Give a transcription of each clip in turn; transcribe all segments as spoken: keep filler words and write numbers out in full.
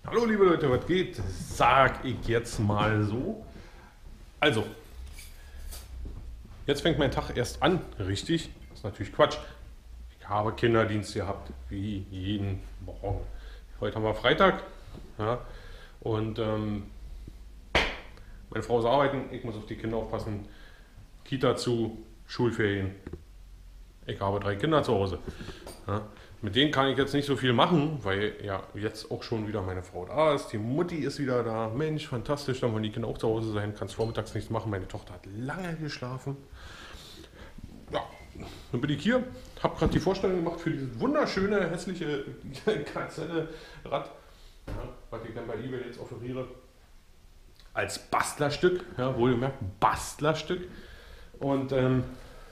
Hallo liebe Leute, was geht? Sag ich jetzt mal so. Also, jetzt fängt mein Tag erst an, richtig? Das ist natürlich Quatsch. Ich habe Kinderdienst gehabt, wie jeden Morgen. Heute haben wir Freitag, ja, und ähm, meine Frau ist arbeiten, ich muss auf die Kinder aufpassen. Kita zu, Schulferien. Ich habe drei Kinder zu Hause. Ja. Mit denen kann ich jetzt nicht so viel machen, weil ja jetzt auch schon wieder meine Frau da ist. Die Mutti ist wieder da. Mensch, fantastisch, dann wollen die Kinder auch zu Hause sein. Kannst vormittags nichts machen. Meine Tochter hat lange geschlafen. Ja, dann bin ich hier. Habe gerade die Vorstellung gemacht für dieses wunderschöne, hässliche Gazelle-Rad, ja, was ich dann bei eBay jetzt offeriere. Als Bastlerstück, ja, wohlgemerkt, Bastlerstück. Und ähm,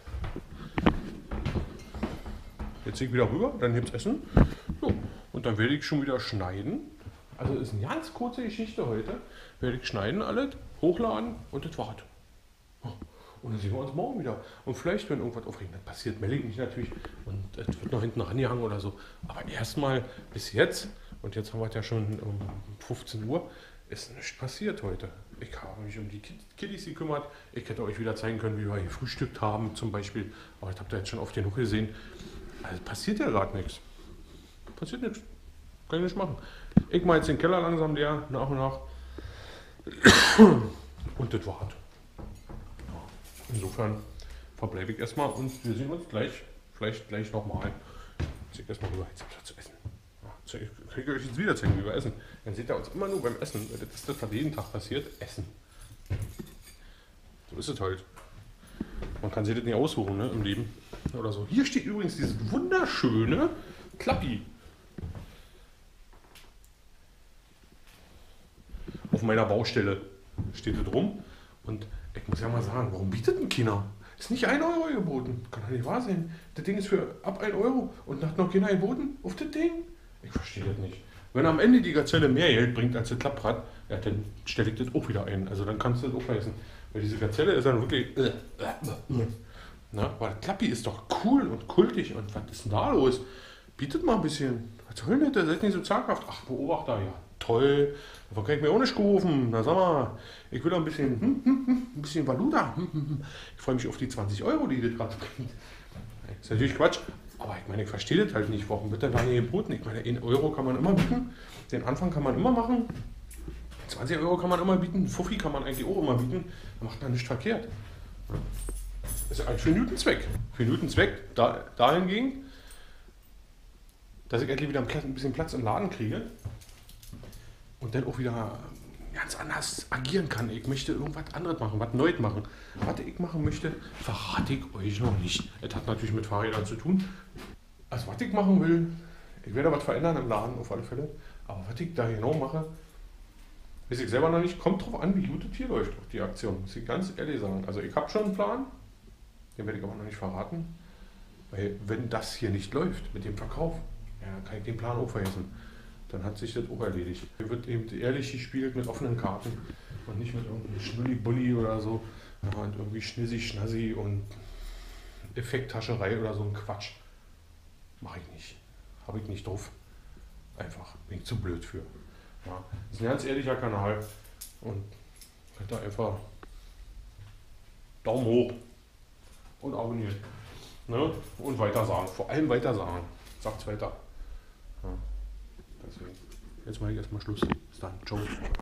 jetzt gehe ich wieder rüber, dann gibt's Essen. So, und dann werde ich schon wieder schneiden. Also ist eine ganz kurze Geschichte heute. Werde ich schneiden alles, hochladen und das war's. Und dann sehen wir uns morgen wieder. Und vielleicht, wenn irgendwas Aufregendes passiert, melde ich mich natürlich. Und es wird noch hinten rangehangen oder so. Aber erstmal bis jetzt, und jetzt haben wir es ja schon um fünfzehn Uhr, ist nichts passiert heute. Ich habe mich um die Kiddies gekümmert. Ich hätte euch wieder zeigen können, wie wir hier gefrühstückt haben zum Beispiel. Aber das habt ihr jetzt schon oft genug gesehen. Also passiert ja gerade nichts. Passiert nichts. Kann ich nicht machen. Ich mache jetzt den Keller langsam leer, nach und nach. Und das war's. Insofern verbleibe ich erstmal und wir sehen uns gleich, vielleicht gleich nochmal. Jetzt ich erstmal rüber, jetzt zu essen. Ja, ich kriege euch jetzt wieder zeigen, wie wir essen. Dann seht ihr uns immer nur beim Essen. Das ist das, was jeden Tag passiert. Essen. So ist es halt. Man kann sich das nicht aussuchen, ne, im Leben. Oder so. Hier steht übrigens dieses wunderschöne Klappi. Auf meiner Baustelle steht es rum. Und ich muss ja mal sagen, warum bietet denn keiner? Ist nicht ein Euro geboten. Kann doch nicht wahr sein. Das Ding ist für ab ein Euro und hat noch keiner geboten auf das Ding. Ich verstehe das nicht. Wenn am Ende die Gazelle mehr Geld bringt als das Klapprad, ja, dann stelle ich das auch wieder ein. Also dann kannst du das auch vergessen. Weil diese Gazelle ist dann wirklich... Äh, äh, äh. Na, aber das Klappi ist doch cool und kultig. Und was ist denn da los? Bietet mal ein bisschen. Was soll denn das? Seid nicht so zaghaft. Ach, Beobachter, ja. Toll. Davon kann ich mir auch nicht gerufen. Na sag mal, ich will doch ein bisschen, hm, hm, hm, ein bisschen Valuta. Hm, hm, hm. Ich freue mich auf die zwanzig Euro, die das gerade bringt. Das ist natürlich Quatsch. Aber ich meine, ich verstehe das halt nicht. Warum wird denn da nicht geboten? Ich meine, ein Euro kann man immer bieten. Den Anfang kann man immer machen. zwanzig Euro kann man immer bieten. Fuffi kann man eigentlich auch immer bieten. Da macht man nichts verkehrt. Das ist eigentlich für Newton-Zweck. Für Newton-Zweck da, dahingegen, dass ich endlich wieder ein bisschen Platz im Laden kriege und dann auch wieder ganz anders agieren kann. Ich möchte irgendwas anderes machen, was Neues machen. Was ich machen möchte, verrate ich euch noch nicht. Es hat natürlich mit Fahrrädern zu tun. Also was ich machen will, ich werde was verändern im Laden auf alle Fälle. Aber was ich da genau mache, weiß ich selber noch nicht. Kommt drauf an, wie gut das hier läuft, auch die Aktion. Muss ich ganz ehrlich sagen. Also ich habe schon einen Plan. Den werde ich aber noch nicht verraten, weil wenn das hier nicht läuft mit dem Verkauf, ja, dann kann ich den Plan auch vergessen. Dann hat sich das auch erledigt. Hier wird eben ehrlich gespielt mit offenen Karten und nicht mit irgendeinem Schnulli-Bulli oder so. Ja, und irgendwie Schnissi-Schnassi und Effekttascherei oder so ein Quatsch. Mache ich nicht. Habe ich nicht drauf. Einfach. Bin ich zu blöd für. Ja, das ist ein ganz ehrlicher Kanal und könnt da einfach Daumen hoch und abonnieren. Ne? Und weiter sagen. Vor allem weiter sagen. Sagt's weiter. Ja. Deswegen. Jetzt mache ich erstmal Schluss. Bis dann. Ciao.